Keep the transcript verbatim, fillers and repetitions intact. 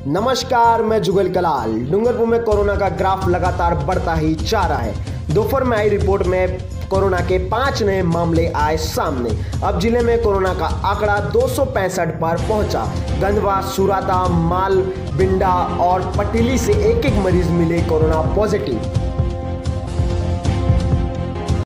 नमस्कार, मैं जुगल कलाल। डूंगरपुर में कोरोना का ग्राफ लगातार बढ़ता ही जा रहा है। दोपहर में आई रिपोर्ट में कोरोना के पांच नए मामले आए सामने। अब जिले में कोरोना का आंकड़ा दो सौ पैंसठ पर पहुंचा। गंधवा, सुराता, माल, बिंडा और पटिली से एक एक मरीज मिले कोरोना पॉजिटिव।